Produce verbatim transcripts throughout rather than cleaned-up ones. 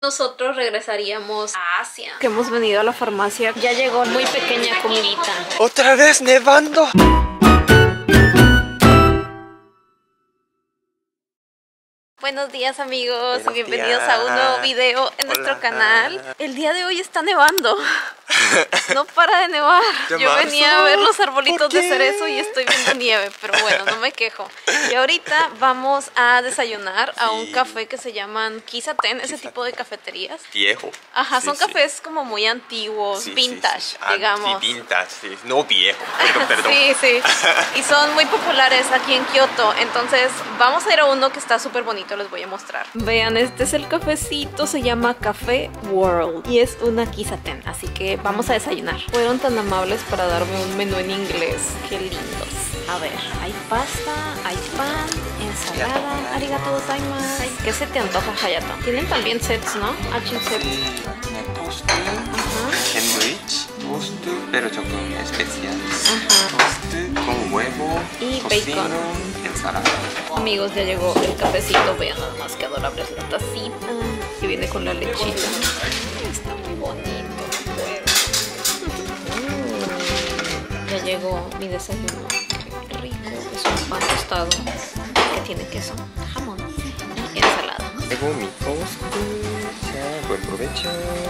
nosotros regresaríamos a Asia. Que hemos venido a la farmacia. Ya llegó muy pequeña comidita. ¡Otra vez nevando! Buenos días, amigos, Buenos bienvenidos días. a un nuevo video en Hola. nuestro canal. El día de hoy está nevando. No para de nevar. ¿De Yo marzo? venía a ver los arbolitos ¿Por qué? de cerezo y estoy viendo nieve, pero bueno, no me quejo. Y ahorita vamos a desayunar a un Sí. café que se llaman Kisaten, ese tipo de cafeterías. Viejo. Ajá, Sí, son sí. cafés como muy antiguos, Sí, sí, vintage, sí. Ah, digamos. Sí, vintage, sí. No viejo, pero perdón. Sí, sí. Y son muy populares aquí en Kioto. Entonces vamos a ir a uno que está súper bonito, les voy a mostrar. Vean, este es el cafecito, se llama Café World y es una Kisaten, así que vamos a desayunar. Fueron tan amables para darme un menú en inglés. Qué lindos. A ver, hay pasta, hay pan, ensalada, arigato gozaimasu. ¿Qué se te antoja, Hayato? Tienen también sets, ¿no? Achin sets. 토스트, 샌드위치, 토스트, pero 조금 especial. 토스트 con huevo, Y tocino, bacon. ensalada. Amigos, ya llegó el cafecito. Vean nada más que adorable es la tacita que viene con la lechita. Está muy bonito. Mm, Ya llegó mi desayuno. Qué rico. Es un pan tostado que tiene queso, jamón y ensalada. Luego mi toast, ya, buen provecho.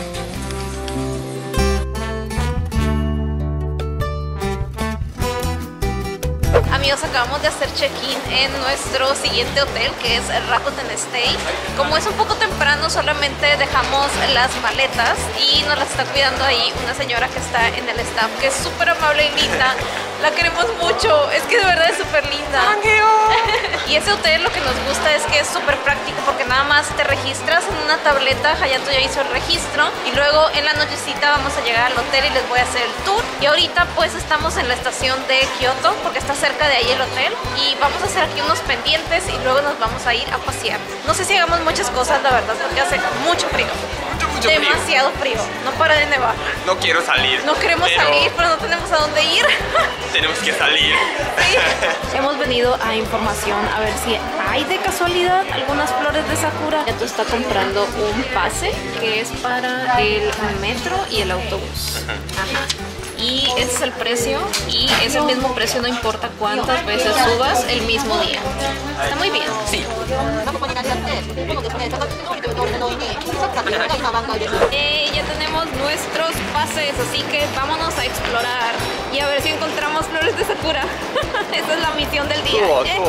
Amigos, acabamos de hacer check-in en nuestro siguiente hotel, que es el Rakuten Stay. Como es un poco temprano, solamente dejamos las maletas y nos las está cuidando ahí una señora que está en el staff, que es súper amable y linda. La queremos mucho, es que de verdad es súper linda. Y ese hotel lo que nos gusta es que es súper práctico porque nada más te registras en una tableta. Hayato ya hizo el registro y luego en la nochecita vamos a llegar al hotel y les voy a hacer el tour. Y ahorita pues estamos en la estación de Kioto porque está cerca de ahí el hotel y vamos a hacer aquí unos pendientes y luego nos vamos a ir a pasear. No sé si hagamos muchas cosas, la verdad, porque hace mucho frío. Mucho, mucho frío. Demasiado frío. No para de nevar. No quiero salir. No queremos pero salir, pero no tenemos a dónde ir. Tenemos que salir. Sí. Hemos venido a información a ver si hay de casualidad algunas flores de sakura. Ya tú está comprando un pase que es para el metro y el autobús. Ajá. Y ese es el precio y es el mismo precio, no importa cuántas veces subas el mismo día. Está muy bien. Sí. Eh, ya tenemos nuestros pases, así que vámonos a explorar y a ver si encontramos flores de sakura. Esa es la misión del día. Cool, cool.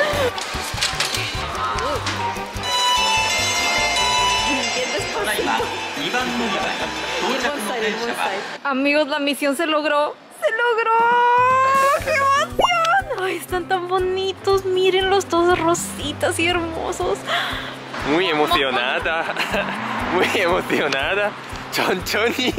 Amigos, la misión se logró. ¡Se logró! ¡Qué emoción! ¡Ay, están tan bonitos! Mírenlos, todos rositas y hermosos. Muy emocionada. Muy emocionada. 천천히.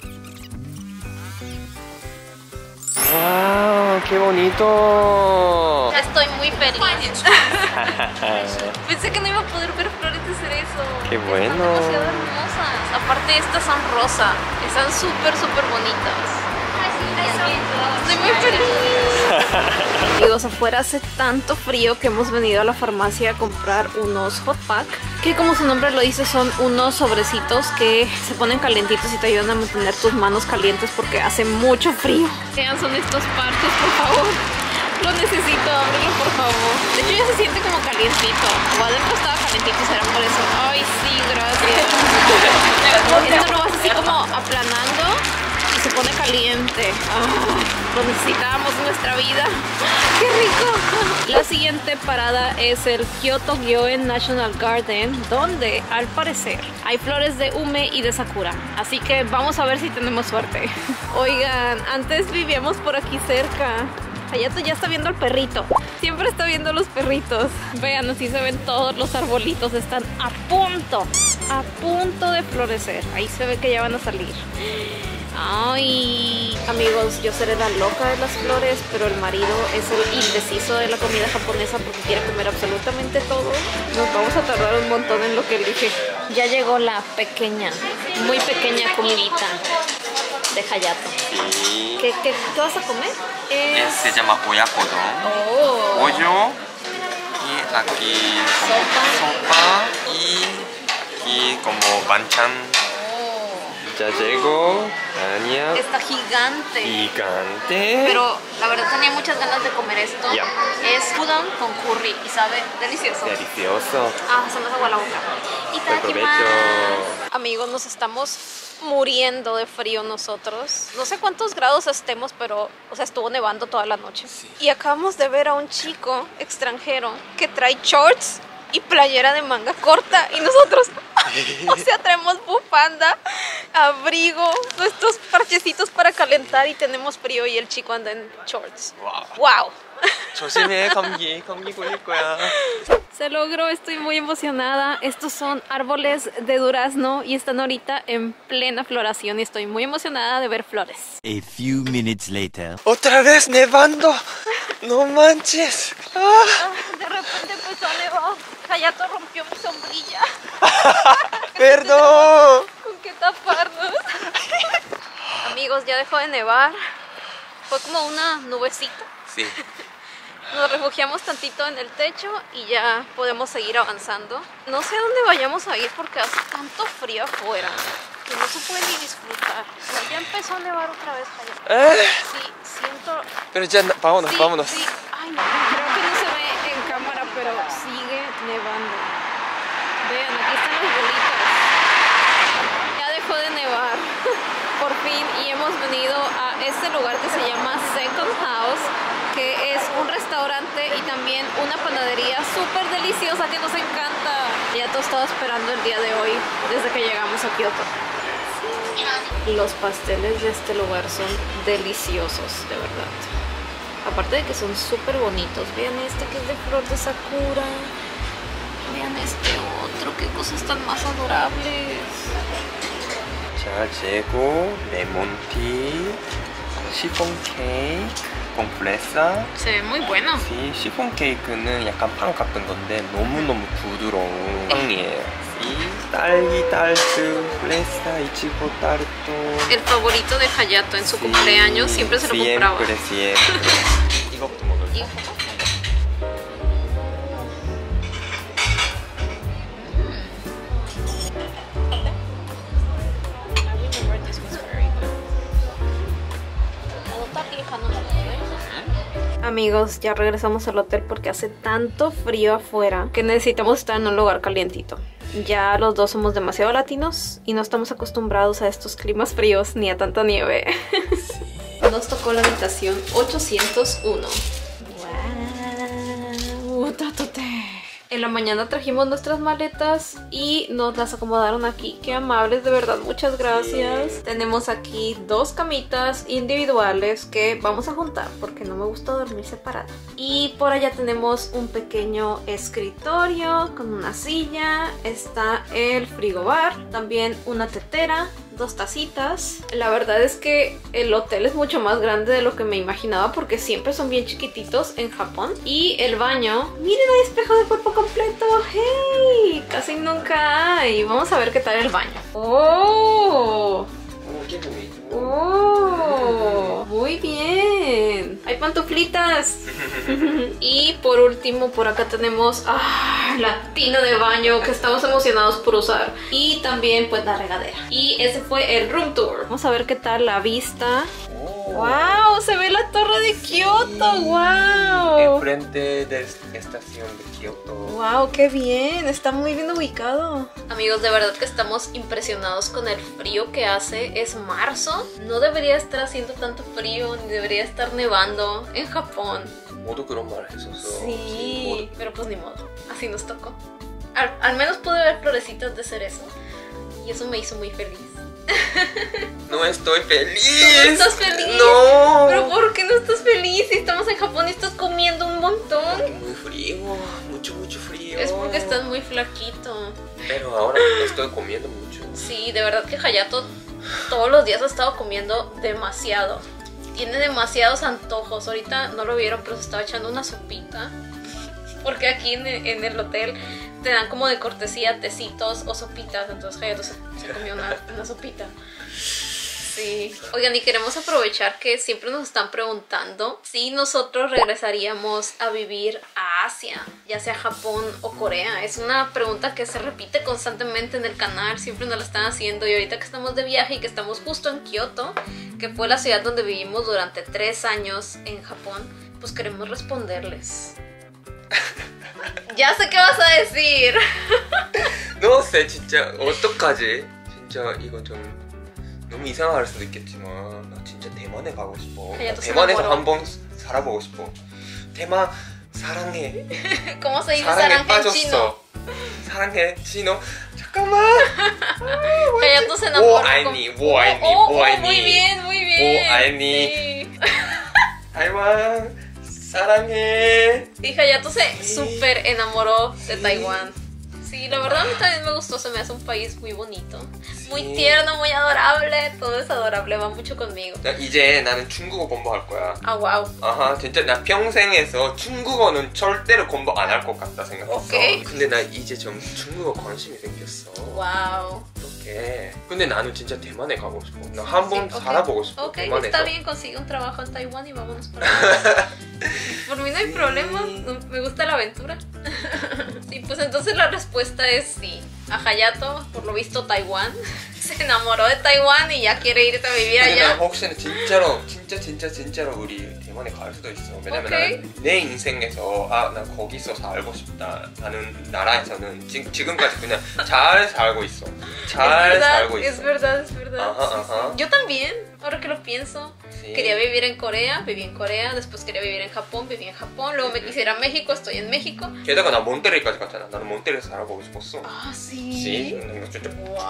¡Wow! ¡Qué bonito! Estoy muy feliz. Pensé que no iba a poder ver flores de cerezo. ¡Qué bueno! Están demasiado hermosas. Aparte, estas son rosa. Están súper, súper bonitas. Estoy muy feliz. Amigos, afuera hace tanto frío que hemos venido a la farmacia a comprar unos hot pack, que como su nombre lo dice son unos sobrecitos que se ponen calientitos y te ayudan a mantener tus manos calientes porque hace mucho frío. Vean, son estos parches, por favor. Lo necesito, ábrelo por favor. De hecho ya se siente como calientito. O adentro estaba calientito y será por eso. Ay, sí, gracias. Esto lo vas así como aplanando y se pone caliente. Ah, lo necesitamos en nuestra vida. ¡Qué rico! La siguiente parada es el Kyoto Gyoen National Garden, donde al parecer hay flores de ume y de sakura. Así que vamos a ver si tenemos suerte. Oigan, antes vivíamos por aquí cerca. Hayato ya está viendo al perrito. Siempre está viendo a los perritos. Vean, así se ven todos los arbolitos. Están a punto, a punto de florecer. Ahí se ve que ya van a salir. Ay, amigos, yo seré la loca de las flores, pero el marido es el indeciso de la comida japonesa porque quiere comer absolutamente todo. Nos vamos a tardar un montón en lo que elige. Ya llegó la pequeña, muy pequeña comidita de Hayato. Sí. ¿Qué, qué, qué vas a comer? Eh, se llama oyakodon. Oh. Pollo y aquí Sopa. sopa y aquí como banchan. Oh. Ya llegó. Ania. Está gigante. Gigante. Pero la verdad tenía muchas ganas de comer esto. Yeah. Es udon con curry y sabe delicioso. Delicioso. Ah, se me hace agua la boca. Y Buen provecho. amigos, nos estamos muriendo de frío nosotros. No sé cuántos grados estemos, pero o sea, estuvo nevando toda la noche. Sí. Y acabamos de ver a un chico extranjero que trae shorts y playera de manga corta y nosotros, o sea, traemos bufanda, abrigo, nuestros parchecitos para calentar y tenemos frío y el chico anda en shorts. Wow. Wow. 조심해 감기 감기 걸릴 거야. Se logró, estoy muy emocionada. Estos son árboles de durazno y están ahorita en plena floración y estoy muy emocionada de ver flores. A few minutes later. Otra vez nevando. No manches. Ah. Ah, de repente empezó a nevar. Hayato rompió mi sombrilla. Perdón. ¿Con qué taparnos? Amigos, ya dejó de nevar. Fue como una nubecita. Sí. Nos refugiamos tantito en el techo y ya podemos seguir avanzando. No sé a dónde vayamos a ir porque hace tanto frío afuera que no se puede ni disfrutar. Ya empezó a nevar otra vez, Hayato. Eh. Sí, siento... Pero ya vámonos, Sí, vámonos. sí. Ay, no. Creo que no se ve en cámara, pero sigue nevando. Vean, aquí están las bolitas. Ya dejó de nevar. Por fin, y hemos venido a este lugar que se llama Second House, que es un restaurante y también una panadería súper deliciosa que nos encanta. Ya todo estaba esperando el día de hoy desde que llegamos a Kioto. Los pasteles de este lugar son deliciosos, de verdad. Aparte de que son súper bonitos. Vean este que es de flor de sakura. Vean este otro, qué cosas tan más adorables. 자, 재고 레몬티, 시폰 케이크, con fresa. Se ve muy bueno. Sí, 시폰 케이크는 약간 빵 같은 건데 너무너무 부드러운 빵이에요. Y 딸기 타르트, fresa, ichigo taruto. El favorito de Hayato en su cumpleaños siempre se lo compraba. Siempre, siempre. 이거부터 먹을까? Amigos, ya regresamos al hotel porque hace tanto frío afuera que necesitamos estar en un lugar calientito. Ya los dos somos demasiado latinos y no estamos acostumbrados a estos climas fríos ni a tanta nieve. Nos tocó la habitación ochocientos uno. ¡Wow! ¡Tatote! En la mañana trajimos nuestras maletas y nos las acomodaron aquí. Qué amables, de verdad, muchas gracias. Sí. Tenemos aquí dos camitas individuales que vamos a juntar porque no me gusta dormir separada. Y por allá tenemos un pequeño escritorio con una silla. Está el frigobar, también una tetera, dos tacitas. La verdad es que el hotel es mucho más grande de lo que me imaginaba porque siempre son bien chiquititos en Japón. Y el baño, miren, hay espejo de cuerpo completo. ¡Hey! Casi nunca hay. Vamos a ver qué tal el baño. ¡Oh! ¡Oh! Muy bien. Hay pantuflitas. Y por último, por acá tenemos ah, la tina de baño que estamos emocionados por usar. Y también pues la regadera. Y ese fue el room tour. Vamos a ver qué tal la vista. ¡Wow! Se ve la torre de Kioto. ¡Wow! Enfrente de la estación de Kioto. ¡Wow! ¡Qué bien! Está muy bien ubicado. Amigos, de verdad que estamos impresionados con el frío que hace. Es marzo. No debería estar haciendo tanto frío, ni debería estar nevando en Japón. 모두 그런 말 했었어. Sí, pero pues ni modo. Así nos tocó. Al, al menos pude ver florecitas de cerezo. Y eso me hizo muy feliz. No estoy feliz. ¿Tú no estás feliz? No. ¿Pero por qué no estás feliz? Si estamos en Japón y estás comiendo un montón. Muy frío, mucho, mucho frío. Es porque estás muy flaquito. Pero ahora estoy comiendo mucho. Sí, de verdad que Hayato todos los días ha estado comiendo demasiado. Tiene demasiados antojos. Ahorita no lo vieron, pero se estaba echando una sopita. Porque aquí en, en el hotel te dan como de cortesía tecitos o sopitas. Entonces Hayato se, se comió una, una sopita. Sí. Oigan, y queremos aprovechar que siempre nos están preguntando si nosotros regresaríamos a vivir a Asia, ya sea Japón o Corea. Es una pregunta que se repite constantemente en el canal, siempre nos la están haciendo. Y ahorita que estamos de viaje y que estamos justo en Kioto, que fue la ciudad donde vivimos durante tres años en Japón, pues queremos responderles. Ya sé qué vas a decir. No sé, 진짜 어떡하지? 진짜 이거 좀 너무 이상할 수도 있겠지만 나 진짜 대만에 가고 싶어. 그냥 또 대만에서 생각으로. 한번 살아보고 싶어. 대만 사랑해. ¿Cómo se dice 사랑에 saranje en chino? 빠졌어. 사랑해 chino. 잠깐만. Hayato se enamoró. 뭐 아이니, 뭐 아이니, Oh, 뭐 oh, 아이니. muy bien, muy bien. 뭐 아이니. Sí. 타이완 사랑해. Y Hayato se súper enamoró de Taiwán. Sí, la verdad a mí también me gustó, se me hace un país muy bonito. Muy Sí. tierno, muy adorable, todo es adorable, va mucho conmigo. 나 이제 나는 중국어 공부할 거야. Ah, wow. 아하, 진짜 나 평생에서 중국어는 절대로 공부 안 할 것 같다 생각했어. 오케이. 근데 나 이제 좀 중국어 관심이 생겼어. Wow. 어떡해. 근데 나는 진짜 대만에 가고 싶어. 나 한 번 Sí, ok. 살아보고 싶어. Ok, 대만에서. está bien, consigue un trabajo en Taiwán y vámonos por allá. Por mí no hay problema, no- me gusta la aventura. Sí, pues entonces la respuesta es sí. A Hayato, por lo visto Taiwán, se enamoró de Taiwán y ya quiere irte a vivir 근데 나 allá. 혹시나 진짜로 진짜 진짜 진짜로 우리 대만에 갈 수도 있어. 왜냐면 오케이. 나는 내 인생에서 아 나 거기서 살고 싶다라는 나라에서는 지, 지금까지 그냥 잘 살고 있어. Es 잘 verdad, 살고 es 있어. verdad, es verdad. Ajá, Sí, sí. ajá. Yo también, ahora que lo pienso. Sí. Quería vivir en Corea, viví en Corea, después quería vivir en Japón, viví en Japón, luego me quisiera a México, estoy en México. 게다가 나 몬테레이까지 갔잖아. 나는 몬테레이에서 살아보고 싶었어. Ah, Sí, 나 진짜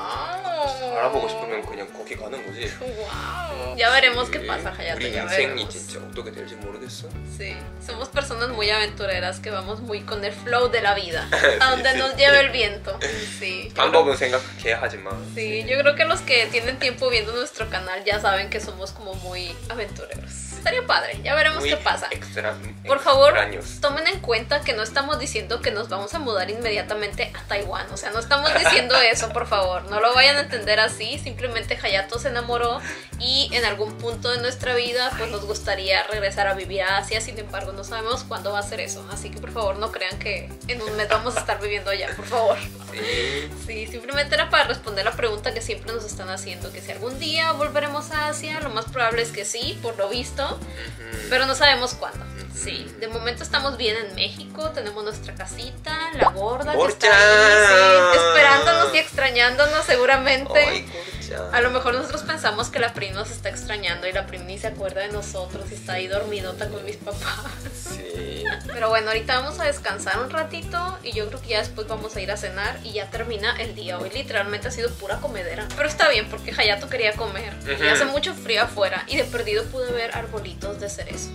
Wow. 알아보고 싶으면 그냥 거기 가는 거지. Wow. Ya veremos qué pasa, Hayato, 우리 ya 인생이 veremos. 진짜 어떻게 될지 모르겠어. Sí, somos personas muy aventureras que vamos muy con el flow de la vida, Sí, a donde sí, nos sí. lleve el viento. Sí. 방법은 생각해 하지만. Sí, yo creo que los que tienen tiempo viendo nuestro canal ya saben que somos como muy aventureros. Estaría padre, ya veremos muy qué pasa. extra- Por favor, extraños. tomen en cuenta que no estamos diciendo que nos vamos a mudar inmediatamente a Taiwán. O sea, no estamos diciendo eso, por favor. No lo vayan a entender así. Simplemente Hayato se enamoró y en algún punto de nuestra vida pues nos gustaría regresar a vivir a Asia. Sin embargo, no sabemos cuándo va a ser eso. Así que por favor no crean que en un mes vamos a estar viviendo allá, por favor. Sí. Sí, simplemente era para responder la pregunta que siempre nos están haciendo, que si algún día volveremos a Asia, lo más probable es que sí, por lo visto, Ujú. pero no sabemos cuándo. Sí, de momento estamos bien en México, tenemos nuestra casita, la gorda que está ahí, sí, esperándonos y extrañándonos seguramente. Ay, corcha. A lo mejor nosotros pensamos que la Prim nos está extrañando y la Prim ni se acuerda de nosotros y está ahí dormidota con mis papás. Sí. Pero bueno, ahorita vamos a descansar un ratito y yo creo que ya después vamos a ir a cenar y ya termina el día. Hoy literalmente ha sido pura comedera. Pero está bien porque Hayato quería comer y Ujú. hace mucho frío afuera y de perdido pude ver arbolitos de cerezo.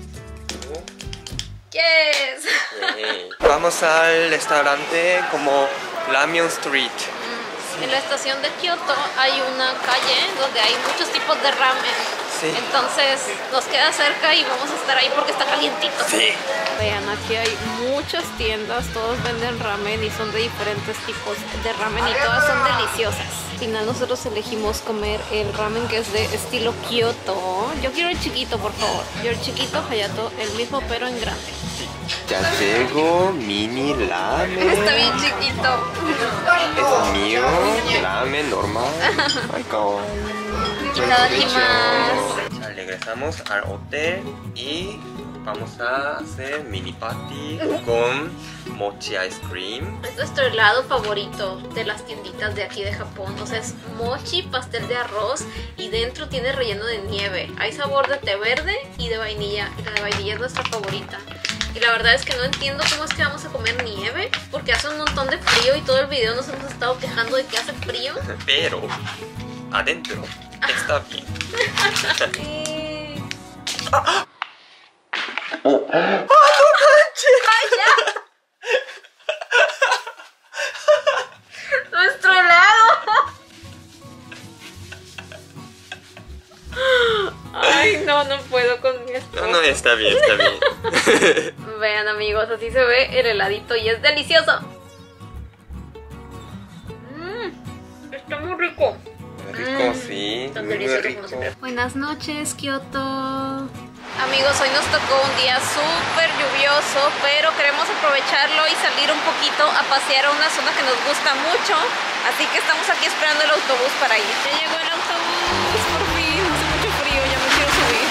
¡Yes! Sí. Vamos al restaurante como Ramyeon Street. En la estación de Kioto hay una calle donde hay muchos tipos de ramen. Sí. Entonces nos queda cerca y vamos a estar ahí porque está calientito. Sí. Vean, aquí hay muchas tiendas, todos venden ramen y son de diferentes tipos de ramen y todas son deliciosas. Al final nosotros elegimos comer el ramen que es de estilo Kioto. Yo quiero el chiquito, por favor. Yo el chiquito, Hayato, el mismo pero en grande. Ya llegó mini ramen. Está bien chiquito. Es mío, ramen normal. Ay, kawaii. Itadakimasu. Ya regresamos al hotel y vamos a hacer mini party con mochi ice cream. Es nuestro helado favorito de las tienditas de aquí de Japón. O sea, es mochi, pastel de arroz y dentro tiene relleno de nieve. Hay sabor de té verde y de vainilla. Y la de vainilla es nuestra favorita. Y la verdad es que no entiendo cómo es que vamos a comer nieve, porque hace un montón de frío y todo el video nos hemos estado quejando de que hace frío. Pero adentro está bien. Y... ¡Nuestro helado! Ay, no, no puedo con mi esposo. No, no, está bien, está bien. Vean, amigos, así se ve el heladito y es delicioso. Mmm, está muy rico. Rico, sí. Tan delicioso como siempre. Buenas noches, Kioto. Amigos, hoy nos tocó un día súper lluvioso, pero queremos aprovecharlo y salir un poquito a pasear a una zona que nos gusta mucho. Así que estamos aquí esperando el autobús para ir. Ya llegó el autobús, por fin. Hace mucho frío, ya me quiero subir.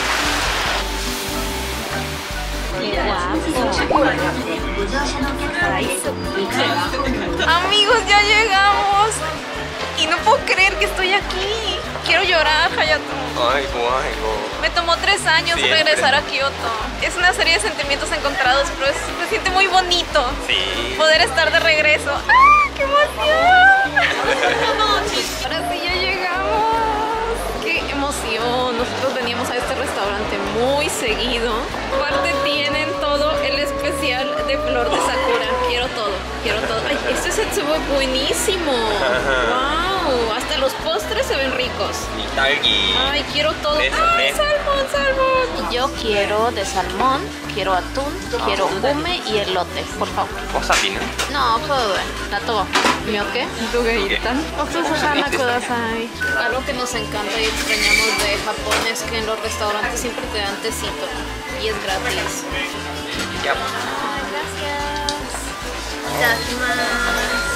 Amigos, ya llegamos. Y no puedo creer que estoy aquí. Quiero llorar, Hayato. Ay, guay, Me tomó tres años Siempre. regresar a Kioto. Es una serie de sentimientos encontrados, pero es- se siente muy bonito Sí. poder estar de regreso. ¡Ah, qué emoción! Ahora sí ya llegamos. ¡Qué emoción! Nosotros veníamos a este restaurante muy seguido. Aparte tienen todo el especial de flor de sakura. Quiero todo, quiero todo. Ay, este set se ve buenísimo. ¡Wow! Hasta los postres se ven ricos. Y talgi. Ay, quiero todo. Beso, ¡Ay, beso. salmón, salmón! Yo quiero de salmón, quiero atún, quiero ume y elote, por favor. Wasabi는? No, todo. Nato. ¿Mioke? ¿Dugueitan? Kudasai. Algo que nos encanta y extrañamos de Japón es que en los restaurantes siempre te dan tecito y es gratis. Ya. Ay, gracias. Itadakimasu.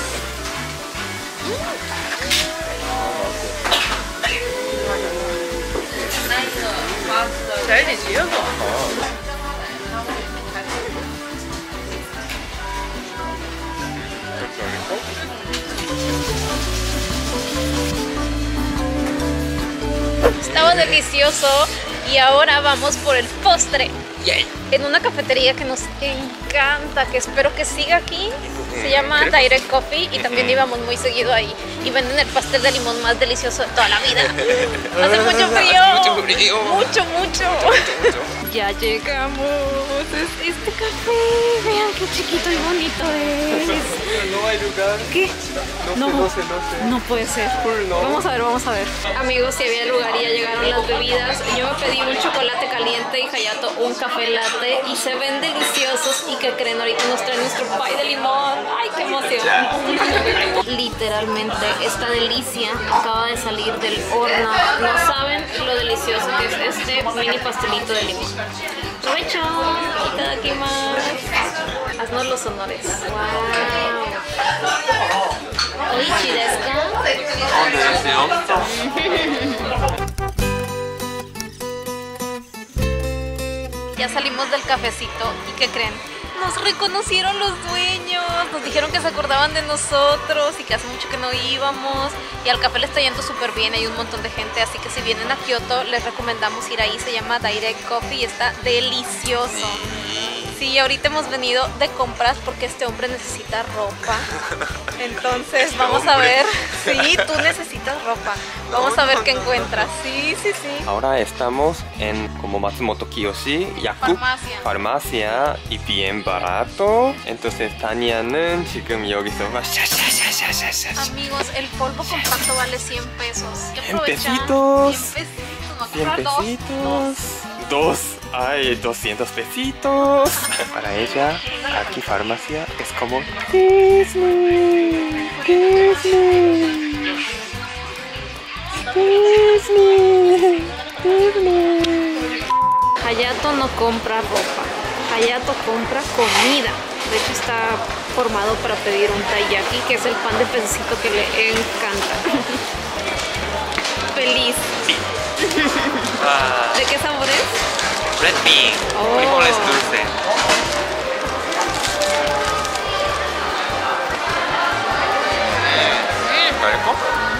잘 되지요? Estaba delicioso y ahora vamos por el postre. Yay. En una cafetería que nos encanta, que espero que siga aquí. Se llama creo que Direct Coffee y también íbamos muy seguido ahí. Y venden el pastel de limón más delicioso de toda la vida. Hace mucho frío. Hace mucho frío. Mucho, mucho. mucho. Ya llegamos. Es este café. Vean qué chiquito y bonito es. No hay lugar. ¿Qué? No, sé, no sé, no sé. No puede ser. No. Vamos a ver, vamos a ver. Amigos, si había lugar y ya llegaron las bebidas. Yo me pedí un chocolate caliente y Hayato un café latte y se ven deliciosos. ¿Y que creen? Ahorita nos traen nuestro pie de limón. ¡Ay, qué emoción! Literalmente, esta delicia acaba de salir del horno. No saben lo delicioso que es este mini pastelito de limón. ¡Provecho! Itadakimasu. Haznos los honores. ¡Wow! Oichi desu Ya salimos del cafecito y ¿qué creen? Nos reconocieron los dueños, nos dijeron que se acordaban de nosotros y que hace mucho que no íbamos y al café le está yendo súper bien, hay un montón de gente, así que si vienen a Kioto les recomendamos ir ahí, se llama Direct Coffee y está delicioso. Sí, ahorita hemos venido de compras porque este hombre necesita ropa, entonces Este vamos a hombre. ver, sí, tú necesitas ropa, vamos a ver qué encuentras, sí, sí, sí. Ahora estamos en como Matsumoto Kiyoshi, Yaku, Farmacia. farmacia y bien barato. Entonces Tania는 지금 여기서 샤샤샤샤샤샤 Amigos, el polvo compacto vale cien pesos. ¿Qué cien aprovechan? pesitos. cien pesitos, no cien comprar dos. pesitos. Dos. Ay, doscientos pesitos. Para ella, aquí farmacia es como Disney. Disney. Disney. Disney. Hayato no compra ropa. Hayato compra comida. De hecho está formado para pedir un taiyaki, que es el pan de pececito que le encanta. Feliz. Sí. Ah, ¿De qué sabor es? red bean. Oh. Frijoles dulce. ¿Rico?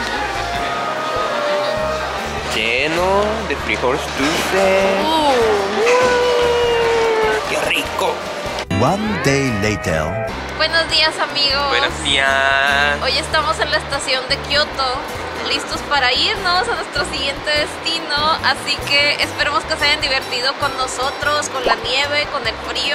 Lleno de frijoles dulce. Uh. ¡Qué rico! One day later. Buenos días, amigos. Buenos días. Hoy estamos en la estación de Kioto, listos para irnos a nuestro siguiente destino, así que esperemos que se hayan divertido con nosotros, con la nieve, con el frío.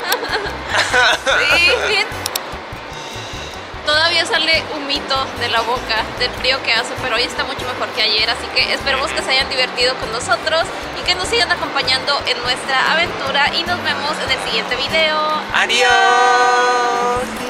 Sí, bien. Todavía sale humito de la boca del frío que hace, pero hoy está mucho mejor que ayer, así que esperemos que se hayan divertido con nosotros y que nos sigan acompañando en nuestra aventura y nos vemos en el siguiente video. Adiós.